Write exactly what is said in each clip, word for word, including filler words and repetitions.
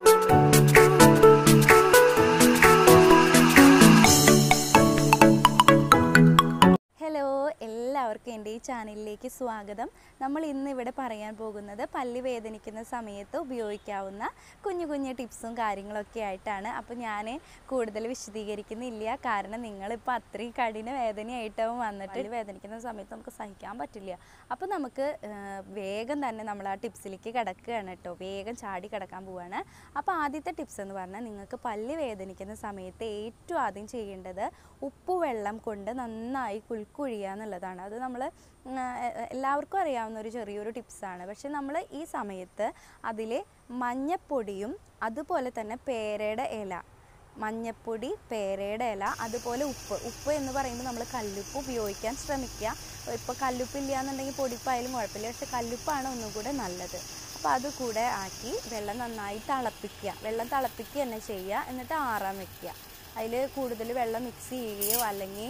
എല്ലാവർക്കും എൻ്റെ ഈ ചാനലിലേക്ക് സ്വാഗതം. നമ്മൾ ഇന്ന് ഇവിടെ പറയാൻ പോകുന്നത് പല്ല് വേദനിക്കുന്ന സമയത്ത് ഉപയോഗിക്കാവുന്ന കുഞ്ഞു കുഞ്ഞു ടിപ്സും കാര്യങ്ങളൊക്കെ ആയിട്ടാണ്. അപ്പോൾ ഞാൻ കൂടുതൽ വിശദീകരിക്കുന്നില്ല, കാരണം നിങ്ങളിപ്പോൾ അത്രയും കഠിന വേദനയായിട്ടാവും വന്നിട്ട് പല്ല് വേദനിക്കുന്ന സമയത്ത് നമുക്ക് സഹിക്കാൻ പറ്റില്ല. അപ്പോൾ നമുക്ക് വേഗം തന്നെ നമ്മൾ ആ ടിപ്സിലേക്ക് കിടക്കുകയാണ് കേട്ടോ, വേഗം ചാടി കിടക്കാൻ പോവുകയാണ്. അപ്പോൾ ആദ്യത്തെ ടിപ്സ് എന്ന് പറഞ്ഞാൽ, നിങ്ങൾക്ക് പല്ല് വേദനിക്കുന്ന സമയത്ത് ഏറ്റവും ആദ്യം ചെയ്യേണ്ടത് ഉപ്പുവെള്ളം കൊണ്ട് നന്നായി കുൽക്കുഴിയുക എന്നുള്ളതാണ്. അത് നമ്മൾ എല്ലാവർക്കും അറിയാവുന്ന ഒരു ചെറിയൊരു ടിപ്സാണ്. പക്ഷെ നമ്മൾ ഈ സമയത്ത് അതിൽ മഞ്ഞപ്പൊടിയും അതുപോലെ തന്നെ പേരയുടെ ഇല, മഞ്ഞപ്പൊടി, പേരയുടെ ഇല, അതുപോലെ ഉപ്പ്. ഉപ്പ് എന്ന് പറയുമ്പോൾ നമ്മൾ കല്ലുപ്പ് ഉപയോഗിക്കാൻ ശ്രമിക്കുക. ഇപ്പോൾ കല്ലുപ്പില്ല എന്നുണ്ടെങ്കിൽ പൊടിപ്പായാലും കുഴപ്പമില്ല, പക്ഷെ കല്ലുപ്പാണ് ഒന്നും കൂടെ നല്ലത്. അപ്പോൾ അത് കൂടെ ആക്കി വെള്ളം നന്നായി തിളപ്പിക്കുക. വെള്ളം തിളപ്പിക്കുക തന്നെ ചെയ്യുക, എന്നിട്ട് ആറാൻ വയ്ക്കുക. അതിൽ കൂടുതൽ വെള്ളം മിക്സ് ചെയ്യുകയോ അല്ലെങ്കിൽ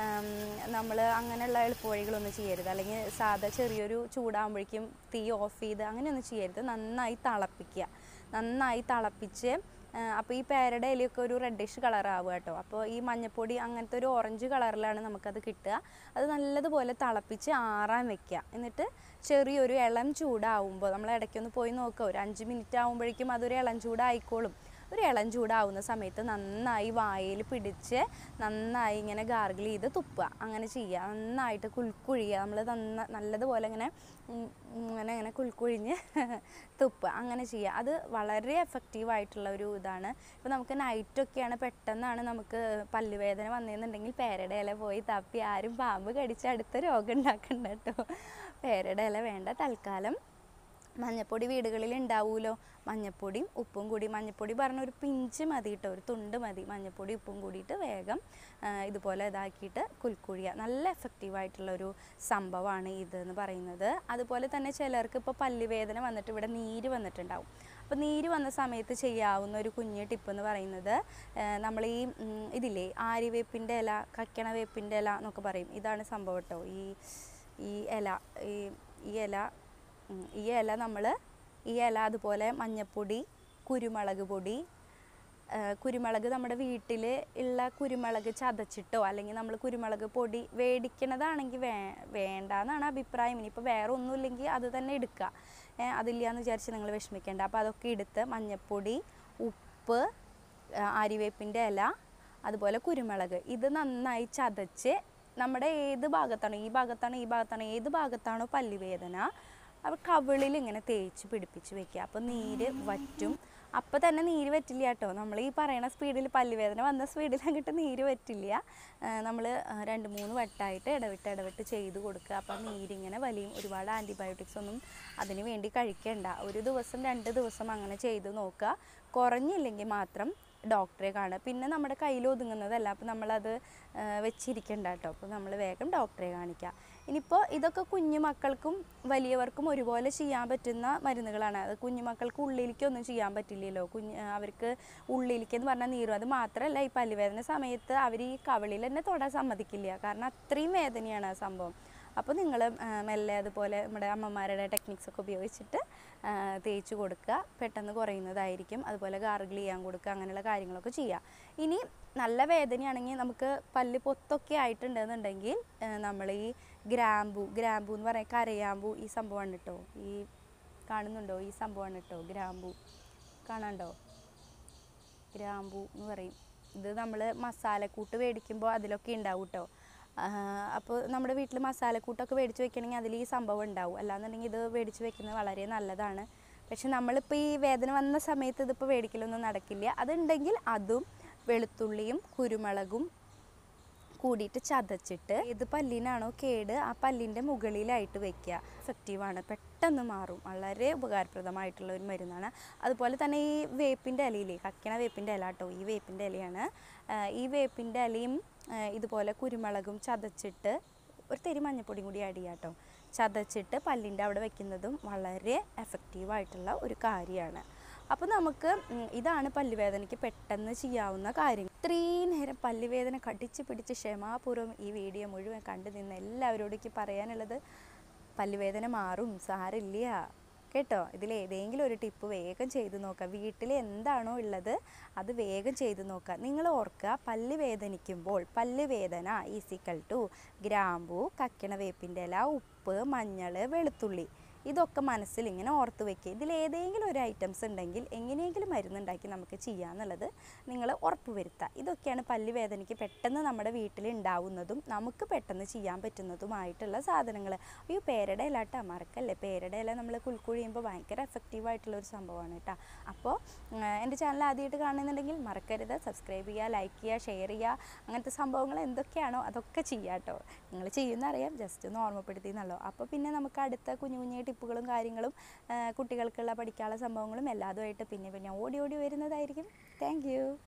നമ്മൾ അങ്ങനെയുള്ള എളുപ്പവഴികളൊന്നും ചെയ്യരുത്. അല്ലെങ്കിൽ സാധാ ചെറിയൊരു ചൂടാകുമ്പോഴേക്കും തീ ഓഫ് ചെയ്ത് അങ്ങനെയൊന്നും ചെയ്യരുത്. നന്നായി തിളപ്പിക്കുക. നന്നായി തിളപ്പിച്ച് അപ്പോൾ ഈ പേരയുടെ ഇലയൊക്കെ ഒരു റെഡിഷ് കളറാവുക കേട്ടോ. അപ്പോൾ ഈ മഞ്ഞപ്പൊടി അങ്ങനത്തെ ഒരു ഓറഞ്ച് കളറിലാണ് നമുക്കത് കിട്ടുക. അത് നല്ലതുപോലെ തിളപ്പിച്ച് ആറാൻ വെക്കുക. എന്നിട്ട് ചെറിയൊരു ഇളം ചൂടാവുമ്പോൾ നമ്മൾ ഇടയ്ക്കൊന്ന് പോയി നോക്കുക. ഒരു അഞ്ച് മിനിറ്റ് ആകുമ്പോഴേക്കും അതൊരു ഇളം ചൂടായിക്കോളും. ഒരു ഇളം ചൂടാവുന്ന സമയത്ത് നന്നായി വായിൽ പിടിച്ച് നന്നായി ഇങ്ങനെ ഗാർഗിൾ ചെയ്ത് തുപ്പുക. അങ്ങനെ ചെയ്യുക. നന്നായിട്ട് കുൽക്കുഴിയുക. നമ്മൾ നന്ന നല്ലതുപോലെ ഇങ്ങനെ ഇങ്ങനെ ഇങ്ങനെ കുൽക്കുഴിഞ്ഞ് തുപ്പുക. അങ്ങനെ ചെയ്യുക. അത് വളരെ എഫക്റ്റീവായിട്ടുള്ള ഒരു ഇതാണ്. ഇപ്പോൾ നമുക്ക് നൈറ്റൊക്കെയാണ് പെട്ടെന്നാണ് നമുക്ക് പല്ലുവേദന വന്നതെന്നുണ്ടെങ്കിൽ പേരയുടെ ഇല പോയി തപ്പി ആരും പാമ്പ് കടിച്ച് അടുത്ത രോഗം ഉണ്ടാക്കണ്ട കേട്ടോ. പേരയുടെ ഇല വേണ്ട. തൽക്കാലം മഞ്ഞപ്പൊടി വീടുകളിൽ ഉണ്ടാവുമല്ലോ, മഞ്ഞപ്പൊടിയും ഉപ്പും കൂടി, മഞ്ഞപ്പൊടി പറഞ്ഞ ഒരു പിഞ്ച് മതി കേട്ടോ, ഒരു തുണ്ട് മതി. മഞ്ഞപ്പൊടി ഉപ്പും കൂടിയിട്ട് വേഗം ഇതുപോലെ ഇതാക്കിയിട്ട് കുൽക്കുഴിയുക. നല്ല എഫക്റ്റീവായിട്ടുള്ളൊരു സംഭവമാണ് ഇതെന്ന് പറയുന്നത്. അതുപോലെ തന്നെ ചിലർക്ക് ഇപ്പോൾ പല്ലുവേദന വന്നിട്ട് ഇവിടെ നീര് വന്നിട്ടുണ്ടാവും. അപ്പോൾ നീര് വന്ന സമയത്ത് ചെയ്യാവുന്ന ഒരു കുഞ്ഞ് ടിപ്പ് എന്ന് പറയുന്നത്, നമ്മൾ ഈ ഇതില്ലേ ആര്യവേപ്പിൻ്റെ ഇല, കക്കണ വേപ്പിൻ്റെ ഇല എന്നൊക്കെ പറയും. ഇതാണ് സംഭവം കേട്ടോ. ഈ ഈ ഇല ഈ ഈ ഇല ഈ ഇല നമ്മൾ ഈ ഇല അതുപോലെ മഞ്ഞപ്പൊടി, കുരുമുളക് പൊടി, കുരുമുളക് നമ്മുടെ വീട്ടിൽ ഉള്ള കുരുമുളക് ചതച്ചിട്ടോ അല്ലെങ്കിൽ നമ്മൾ കുരുമുളക് പൊടി മേടിക്കണതാണെങ്കിൽ വേ വേണ്ടാന്നാണ് അഭിപ്രായം. ഇനിയിപ്പോൾ വേറെ ഒന്നുമില്ലെങ്കിൽ അത് തന്നെ എടുക്കുക. അതില്ല എന്ന് വിചാരിച്ച് നിങ്ങൾ വിഷമിക്കേണ്ട. അപ്പോൾ അതൊക്കെ എടുത്ത് മഞ്ഞപ്പൊടി, ഉപ്പ്, ആര്യവേപ്പിൻ്റെ ഇല, അതുപോലെ കുരുമുളക്, ഇത് നന്നായി ചതച്ച് നമ്മുടെ ഏത് ഭാഗത്താണോ ഈ ഭാഗത്താണോ ഈ ഭാഗത്താണോ ഏത് ഭാഗത്താണോ പല്ലുവേദന അപ്പോൾ കവിളിൽ ഇങ്ങനെ തേച്ച് പിടിപ്പിച്ച് വെക്കുക. അപ്പോൾ നീര് വറ്റും. അപ്പോൾ തന്നെ നീര് വറ്റില്ല കേട്ടോ. നമ്മൾ ഈ പറയുന്ന സ്പീഡിൽ പല്ലുവേദന വന്ന സ്പീഡിൽ അങ്ങോട്ട് നീര് വറ്റില്ല. നമ്മൾ രണ്ട് മൂന്ന് വട്ടമായിട്ട് ഇടവിട്ട് ഇടവിട്ട് ചെയ്ത് കൊടുക്കുക. അപ്പോൾ നീരിങ്ങനെ വലിയും. ഒരുപാട് ആൻറ്റിബയോട്ടിക്സ് ഒന്നും അതിന് വേണ്ടി കഴിക്കേണ്ട. ഒരു ദിവസം രണ്ട് ദിവസം അങ്ങനെ ചെയ്ത് നോക്കുക. കുറഞ്ഞില്ലെങ്കിൽ മാത്രം ഡോക്ടറെ കാണുക. പിന്നെ നമ്മുടെ കയ്യിൽ ഒതുങ്ങുന്നതല്ല, അപ്പോൾ നമ്മളത് വെച്ചിരിക്കേണ്ട കേട്ടോ. അപ്പോൾ നമ്മൾ വേഗം ഡോക്ടറെ കാണിക്കുക. ഇനിയിപ്പോൾ ഇതൊക്കെ കുഞ്ഞു മക്കൾക്കും വലിയവർക്കും ഒരുപോലെ ചെയ്യാൻ പറ്റുന്ന മരുന്നുകളാണ്. അത് കുഞ്ഞു മക്കൾക്ക് ഉള്ളിലേക്കൊന്നും ചെയ്യാൻ പറ്റില്ലല്ലോ. കുഞ്ഞ് അവർക്ക് ഉള്ളിലേക്ക് എന്ന് പറഞ്ഞാൽ നീരും. അത് മാത്രമല്ല, ഈ പല്ലുവേദന സമയത്ത് അവർ ഈ കവിളിൽ തന്നെ തൊടാൻ സമ്മതിക്കില്ല, കാരണം അത്രയും വേദനയാണ് ആ സംഭവം. അപ്പോൾ നിങ്ങൾ മെല്ലെ അതുപോലെ നമ്മുടെ അമ്മമാരുടെ ടെക്നിക്സൊക്കെ ഉപയോഗിച്ചിട്ട് തേച്ച് കൊടുക്കുക. പെട്ടെന്ന് കുറയുന്നതായിരിക്കും. അതുപോലെ ഗാർഗിൾ ചെയ്യാൻ കൊടുക്കുക. അങ്ങനെയുള്ള കാര്യങ്ങളൊക്കെ ചെയ്യുക. ഇനി നല്ല വേദനയാണെങ്കിൽ നമുക്ക് പല്ല് പൊത്തൊക്കെ ആയിട്ടുണ്ടെന്നുണ്ടെങ്കിൽ നമ്മൾ ഈ ഗ്രാമ്പു ഗ്രാമ്പു എന്ന് പറയുക കരയാമ്പൂ, ഈ സംഭവമാണ് കേട്ടോ. ഈ കാണുന്നുണ്ടോ? ഈ സംഭവമാണ് കേട്ടോ ഗ്രാമ്പു. കാണാണ്ടോ? ഗ്രാമ്പു എന്ന് പറയും. ഇത് നമ്മൾ മസാലക്കൂട്ട് മേടിക്കുമ്പോൾ അതിലൊക്കെ ഉണ്ടാവും കേട്ടോ. അപ്പോൾ നമ്മുടെ വീട്ടിൽ മസാലക്കൂട്ടൊക്കെ മേടിച്ച് വെക്കണമെങ്കിൽ അതിൽ ഈ സംഭവം ഉണ്ടാവും. അല്ലാന്നുണ്ടെങ്കിൽ ഇത് മേടിച്ച് വെക്കുന്നത് വളരെ നല്ലതാണ്. പക്ഷെ നമ്മളിപ്പോൾ ഈ വേദന വന്ന സമയത്ത് ഇതിപ്പോൾ മേടിക്കലൊന്നും നടക്കില്ല. അതുണ്ടെങ്കിൽ അതും വെളുത്തുള്ളിയും കുരുമുളകും കൂടിയിട്ട് ചതച്ചിട്ട് ഏത് പല്ലിനാണോ കേട് ആ പല്ലിൻ്റെ മുകളിലായിട്ട് വെക്കുക. എഫക്റ്റീവാണ്, പെട്ടെന്ന് മാറും. വളരെ ഉപകാരപ്രദമായിട്ടുള്ള ഒരു മരുന്നാണ്. അതുപോലെ തന്നെ ഈ വേപ്പിൻ്റെ ഇലയില്ലേ, കക്കണ വേപ്പിൻ്റെ ഇല കേട്ടോ, ഈ വേപ്പിൻ്റെ ഇലയാണ്. ഈ വേപ്പിൻ്റെ ഇലയും ഇതുപോലെ കുരുമുളകും ചതച്ചിട്ട് ഒരു തരി മഞ്ഞപ്പൊടിയും കൂടി ആഡ് ചെയ്യാം കേട്ടോ. ചതച്ചിട്ട് പല്ലിൻ്റെ അവിടെ വെക്കുന്നതും വളരെ എഫക്റ്റീവായിട്ടുള്ള ഒരു കാര്യമാണ്. അപ്പോൾ നമുക്ക് ഇതാണ് പല്ലുവേദനയ്ക്ക് പെട്ടെന്ന് ചെയ്യാവുന്ന കാര്യങ്ങൾ. ഇത്രയും നേരം പല്ലുവേദന കടിച്ച് പിടിച്ച് ക്ഷമാപൂർവ്വം ഈ വീഡിയോ മുഴുവൻ കണ്ടു നിന്ന് എല്ലാവരോടേക്ക് പറയാനുള്ളത്, പല്ലുവേദന മാറും, സാരില്ല. കേട്ടോ. ഇതിലേതെങ്കിലും ഒരു ടിപ്പ് വേഗം ചെയ്ത് നോക്കുക. വീട്ടിൽ എന്താണോ ഉള്ളത് അത് വേഗം ചെയ്ത് നോക്കുക. നിങ്ങൾ ഓർക്കുക, പല്ല് വേദനിക്കുമ്പോൾ പല്ല് വേദന ഈസിക്കൽ ടു ഗ്രാമ്പൂ, കക്കണ വേപ്പിൻ്റെ ഇല, ഉപ്പ്, മഞ്ഞൾ, വെളുത്തുള്ളി. ഇതൊക്കെ മനസ്സിൽ ഇങ്ങനെ ഓർത്ത് വെക്കുക. ഇതിലേതെങ്കിലും ഒരു ഐറ്റംസ് ഉണ്ടെങ്കിൽ എങ്ങനെയെങ്കിലും മരുന്നുണ്ടാക്കി നമുക്ക് ചെയ്യാമെന്നുള്ളത് നിങ്ങൾ ഉറപ്പ് വരുത്തുക. ഇതൊക്കെയാണ് പല്ല് വേദനയ്ക്ക് പെട്ടെന്ന് നമ്മുടെ വീട്ടിൽ ഉണ്ടാവുന്നതും നമുക്ക് പെട്ടെന്ന് ചെയ്യാൻ പറ്റുന്നതുമായിട്ടുള്ള സാധനങ്ങൾ. ഈ പേരയുടെ ഇല കേട്ടോ, മറക്കല്ലേ. പേരയുടെ ഇല നമ്മൾ കുൽക്കുഴി ചെയ്യുമ്പോൾ ഭയങ്കര എഫക്റ്റീവായിട്ടുള്ളൊരു സംഭവമാണ് കേട്ടോ. അപ്പോൾ എൻ്റെ ചാനൽ ആദ്യമായിട്ട് കാണുന്നുണ്ടെങ്കിൽ മറക്കരുത്, സബ്സ്ക്രൈബ് ചെയ്യുക, ലൈക്ക് ചെയ്യുക, ഷെയർ ചെയ്യുക. അങ്ങനത്തെ സംഭവങ്ങൾ എന്തൊക്കെയാണോ അതൊക്കെ ചെയ്യുക കേട്ടോ. നിങ്ങൾ ചെയ്യുന്നറിയാം, ജസ്റ്റ് ഒന്ന് ഓർമ്മപ്പെടുത്തി എന്നുള്ളൂ. അപ്പോൾ പിന്നെ നമുക്ക് അടുത്ത കുഞ്ഞു കുഞ്ഞു ടിപ്പുകളും കാര്യങ്ങളും കുട്ടികൾക്കുള്ള പഠിക്കാനുള്ള സംഭവങ്ങളും എല്ലാതുമായിട്ട് പിന്നെ പിന്നെ ഓടി ഓടി വരുന്നതായിരിക്കും. Thank U.